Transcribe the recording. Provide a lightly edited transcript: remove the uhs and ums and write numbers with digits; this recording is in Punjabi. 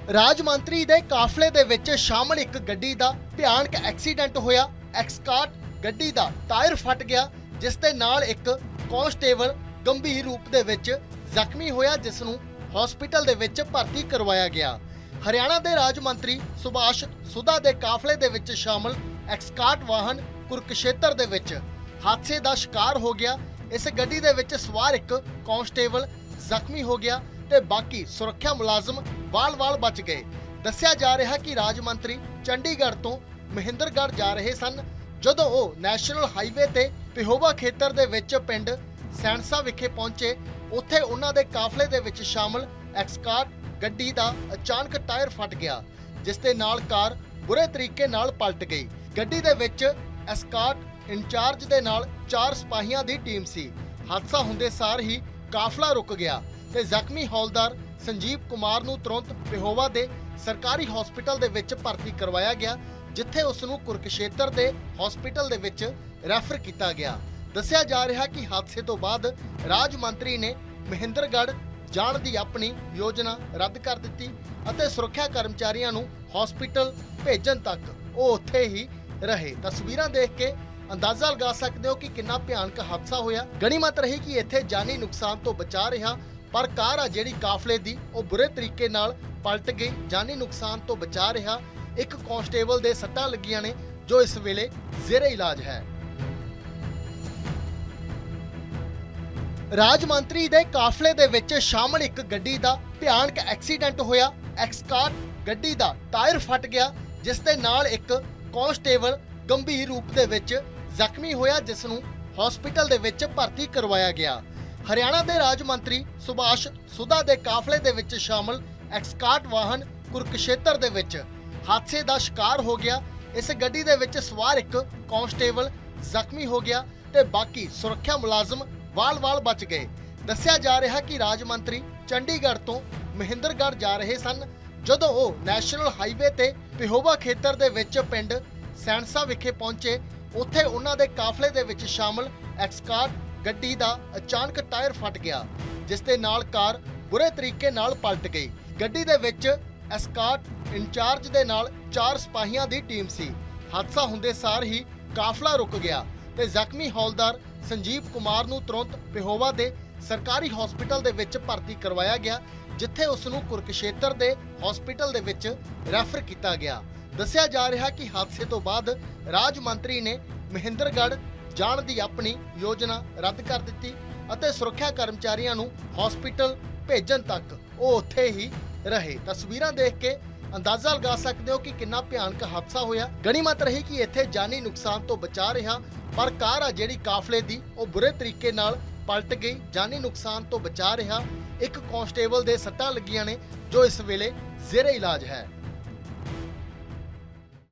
ਰਾਜ ਮੰਤਰੀ ਦੇ ਕਾਫਲੇ ਦੇ ਵਿੱਚ ਸ਼ਾਮਲ ਇੱਕ ਗੱਡੀ ਦਾ ਭਿਆਨਕ ਐਕਸੀਡੈਂਟ ਹੋਇਆ। ਐਕਸਕਾਰਟ ਗੱਡੀ ਦਾ ਟਾਇਰ ਫਟ ਗਿਆ, ਜਿਸ ਦੇ ਨਾਲ ਇੱਕ ਕਾਂਸਟੇਬਲ ਗੰਭੀਰ ਰੂਪ ਦੇ ਵਿੱਚ ਜ਼ਖਮੀ ਹੋਇਆ, ਜਿਸ ਨੂੰ ਹਸਪੀਟਲ ਦੇ ਵਿੱਚ ਭਰਤੀ ਕਰਵਾਇਆ ਗਿਆ। ਹਰਿਆਣਾ ਦੇ ਰਾਜ ਮੰਤਰੀ ਸੁਭਾਸ਼ ਸੁਦਾ ਦੇ ਕਾਫਲੇ ਦੇ ਵਿੱਚ ਸ਼ਾਮਲ ਐਕਸਕਾਰਟ ਵਾਹਨ ਕੁਰੂਕਸ਼ੇਤਰ ਦੇ ਵਿੱਚ ਹਾਦਸੇ ਦਾ ਸ਼ਿਕਾਰ ਹੋ ਗਿਆ। ਇਸ ਗੱਡੀ ਦੇ ਵਿੱਚ ਸਵਾਰ ਇੱਕ ਕਾਂਸਟੇਬਲ ਜ਼ਖਮੀ ਹੋ ਗਿਆ ਤੇ ਬਾਕੀ ਸੁਰੱਖਿਆ ਮੁਲਾਜ਼ਮ ਵਾਲ-ਵਾਲ ਬਚ ਗਏ। ਦੱਸਿਆ ਜਾ ਰਿਹਾ ਕਿ ਰਾਜ ਮੰਤਰੀ ਚੰਡੀਗੜ੍ਹ ਤੋਂ ਮਹਿੰਦਰਗੜ੍ਹ ਜਾ ਰਹੇ ਸਨ, ਜਦੋਂ ਉਹ ਨੈਸ਼ਨਲ ਹਾਈਵੇ ਤੇ ਪਿਹੋਵਾ ਖੇਤਰ ਦੇ ਵਿੱਚ ਪਿੰਡ ਸੈਂਸਾ ਵਿਖੇ ਪਹੁੰਚੇ। ਉੱਥੇ ਉਹਨਾਂ ਦੇ ਕਾਫਲੇ ਦੇ ਵਿੱਚ ਸ਼ਾਮਲ ਐਕਸਕਾਰਟ ਗੱਡੀ ਦਾ ਅਚਾਨਕ ਟਾਇਰ ਫਟ ਗਿਆ, ਜਿਸ ਦੇ ਨਾਲ ਕਾਰ ਬੁਰੇ ਤਰੀਕੇ ਨਾਲ ਪਲਟ ਗਈ। ਗੱਡੀ ਦੇ ਵਿੱਚ ਐਸਕਾਰਟ ਇੰਚਾਰਜ ਦੇ ਨਾਲ 4 ਸਿਪਾਹੀਆਂ ਦੀ ਟੀਮ ਸੀ। ਹਾਦਸਾ ਹੁੰਦੇ ਸਾਰ ਹੀ ਕਾਫਲਾ ਰੁਕ ਗਿਆ ਤੇ ਜ਼ਖਮੀ ਹੌਲਦਾਰ ਸੰਜੀਵ ਕੁਮਾਰ ਨੂੰ ਤੁਰੰਤ ਪਿਹੋਵਾ ਦੇ ਸਰਕਾਰੀ ਹਸਪਤਾਲ ਦੇ ਵਿੱਚ ਭਰਤੀ ਕਰਵਾਇਆ ਗਿਆ, ਜਿੱਥੇ ਉਸ ਨੂੰ ਕੁਰੂਕਸ਼ੇਤਰ ਦੇ ਹਸਪਤਾਲ ਦੇ ਵਿੱਚ ਰੈਫਰ ਕੀਤਾ ਗਿਆ। ਦੱਸਿਆ ਜਾ ਰਿਹਾ ਕਿ ਹਾਦਸੇ ਤੋਂ ਬਾਅਦ ਰਾਜ ਮੰਤਰੀ ਨੇ ਮਹਿੰਦਰਗੜ੍ਹ ਜਾਣ ਦੀ ਆਪਣੀ ਯੋਜਨਾ ਰੱਦ ਕਰ ਦਿੱਤੀ ਅਤੇ ਸੁਰੱਖਿਆ ਕਰਮਚਾਰੀਆਂ ਨੂੰ ਹਸਪਤਾਲ ਭੇਜਣ ਤੱਕ ਉਹ ਉੱਥੇ ਹੀ ਰਹੇ। ਤਸਵੀਰਾਂ ਦੇਖ ਕੇ ਅੰਦਾਜ਼ਾ ਲਗਾ ਸਕਦੇ ਹੋ ਕਿ ਕਿੰਨਾ ਭਿਆਨਕ ਹਾਦਸਾ ਹੋਇਆ। ਗਣੀਮਤ ਰਹੀ ਕਿ ਇੱਥੇ ਜਾਨੀ ਨੁਕਸਾਨ ਤੋਂ ਬਚਾ ਰਿਹਾ, ਪਰ ਕਾਰ ਆ ਜਿਹੜੀ ਕਾਫਲੇ ਦੀ ਉਹ ਬੁਰੇ ਤਰੀਕੇ ਨਾਲ ਪਲਟ ਗਈ। ਜਾਨੀ ਨੁਕਸਾਨ ਤੋਂ ਬਚਾ ਰਿਹਾ। ਇੱਕ ਕਾਂਸਟੇਬਲ ਦੇ ਸੱਟਾਂ ਲੱਗੀਆਂ ਨੇ, ਜੋ ਇਸ ਵੇਲੇ ਜ਼ੇਰੇ ਇਲਾਜ ਹੈ। ਰਾਜ ਮੰਤਰੀ ਦੇ ਕਾਫਲੇ ਦੇ ਵਿੱਚ ਸ਼ਾਮਲ ਇੱਕ ਗੱਡੀ ਦਾ ਭਿਆਨਕ ਐਕਸੀਡੈਂਟ ਹੋਇਆ। ਐਕਸਕਾਰਟ ਗੱਡੀ ਦਾ ਟਾਇਰ ਫਟ ਗਿਆ, ਜਿਸ ਦੇ ਨਾਲ ਇੱਕ ਕਾਂਸਟੇਬਲ ਗੰਭੀਰ ਰੂਪ ਦੇ ਵਿੱਚ ਜ਼ਖਮੀ ਹੋਇਆ, ਜਿਸ ਨੂੰ ਹਸਪੀਟਲ ਦੇ ਵਿੱਚ ਭਰਤੀ ਕਰਵਾਇਆ ਗਿਆ। ਹਰਿਆਣਾ ਦੇ ਰਾਜ ਮੰਤਰੀ ਸੁਭਾਸ਼ ਸੁਦਾ ਦੇ ਕਾਫਲੇ ਦੇ ਵਿੱਚ ਸ਼ਾਮਲ ਐਕਸਕਾਰਟ ਵਾਹਨ ਕੁਰੂਕਸ਼ੇਤਰ ਦੇ ਵਿੱਚ ਹਾਦਸੇ ਦਾ ਸ਼ਿਕਾਰ ਹੋ ਗਿਆ। ਇਸ ਗੱਡੀ ਦੇ ਵਿੱਚ ਸਵਾਰ ਇੱਕ ਕਾਂਸਟੇਬਲ ਜ਼ਖਮੀ ਹੋ ਗਿਆ ਤੇ ਬਾਕੀ ਸੁਰੱਖਿਆ ਮੁਲਾਜ਼ਮ ਵਾਲ-ਵਾਲ ਬਚ ਗਏ। ਦੱਸਿਆ ਜਾ ਰਿਹਾ ਕਿ ਰਾਜ ਮੰਤਰੀ ਚੰਡੀਗੜ੍ਹ ਤੋਂ ਮਹਿੰਦਰਗੜ੍ਹ ਜਾ ਰਹੇ ਸਨ, ਜਦੋਂ ਉਹ ਨੈਸ਼ਨਲ ਹਾਈਵੇ ਤੇ ਪਿਹੋਵਾ ਖੇਤਰ ਦੇ ਵਿੱਚ ਪਿੰਡ ਸੈਂਸਾ ਵਿਖੇ ਪਹੁੰਚੇ। ਉੱਥੇ ਉਹਨਾਂ ਦੇ ਕਾਫਲੇ ਦੇ ਵਿੱਚ ਸ਼ਾਮਲ ਐਕਸਕਾਰਟ ਗੱਡੀ ਦਾ ਅਚਾਨਕ ਟਾਇਰ ਫਟ ਗਿਆ, ਜਿਸ ਦੇ ਨਾਲ ਕਾਰ ਬੁਰੇ ਤਰੀਕੇ ਨਾਲ ਪਲਟ ਗਈ। ਗੱਡੀ ਦੇ ਵਿੱਚ ਐਸਕਾਰਟ ਇੰਚਾਰਜ ਦੇ ਨਾਲ 4 ਸਿਪਾਹੀਆਂ ਦੀ ਟੀਮ ਸੀ। ਹਾਦਸਾ ਹੁੰਦੇ ਸਾਰ ਹੀ ਕਾਫਲਾ ਰੁਕ ਗਿਆ ਤੇ ਜ਼ਖਮੀ ਹੌਲਦਾਰ ਸੰਜੀਵ ਕੁਮਾਰ ਨੂੰ ਤੁਰੰਤ ਪਿਹੋਵਾ ਦੇ ਸਰਕਾਰੀ ਹਸਪਤਾਲ ਦੇ ਵਿੱਚ ਭਰਤੀ ਕਰਵਾਇਆ ਗਿਆ, ਜਿੱਥੇ ਉਸ ਨੂੰ ਕੁਰੂਕਸ਼ੇਤਰ ਦੇ ਹਸਪਤਾਲ ਦੇ ਵਿੱਚ ਰੈਫਰ ਕੀਤਾ ਗਿਆ। ਦੱਸਿਆ ਜਾ ਰਿਹਾ ਕਿ ਹਾਦਸੇ ਤੋਂ ਬਾਅਦ ਰਾਜ ਮੰਤਰੀ ਨੇ ਮਹਿੰਦਰਗੜ੍ਹ ਜਾਣ ਦੀ ਆਪਣੀ ਯੋਜਨਾ ਰੱਦ ਕਰ ਦਿੱਤੀ ਅਤੇ ਸੁਰੱਖਿਆ ਕਰਮਚਾਰੀਆਂ ਨੂੰ ਹਸਪੀਟਲ ਭੇਜਣ ਤੱਕ ਉਹ ਉੱਥੇ ਹੀ ਰਹੇ। ਤਸਵੀਰਾਂ ਦੇਖ ਕੇ ਅੰਦਾਜ਼ਾ ਲਗਾ ਸਕਦੇ ਹੋ ਕਿ ਕਿੰਨਾ ਭਿਆਨਕ ਹਾਦਸਾ ਹੋਇਆ। ਗਣੀਮਤ ਰਹੀ ਕਿ ਇੱਥੇ ਜਾਨੀ ਨੁਕਸਾਨ ਤੋਂ ਬਚਾ ਰਿਹਾ, ਪਰ ਕਾਰ ਆ ਜਿਹੜੀ ਕਾਫਲੇ ਦੀ ਉਹ ਬੁਰੇ ਤਰੀਕੇ ਨਾਲ ਪਲਟ ਗਈ। ਜਾਨੀ ਨੁਕਸਾਨ ਤੋਂ ਬਚਾ ਰਿਹਾ। ਇੱਕ ਕਾਂਸਟੇਬਲ ਦੇ ਸੱਟਾਂ ਲੱਗੀਆਂ ਨੇ, ਜੋ ਇਸ ਵੇਲੇ ਜ਼ੇਰੇ ਇਲਾਜ ਹੈ।